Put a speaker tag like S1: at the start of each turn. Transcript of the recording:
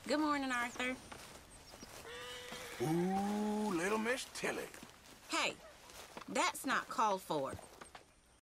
S1: Good morning, Arthur.
S2: Ooh, little Miss Tilly.
S1: Hey, that's not called for.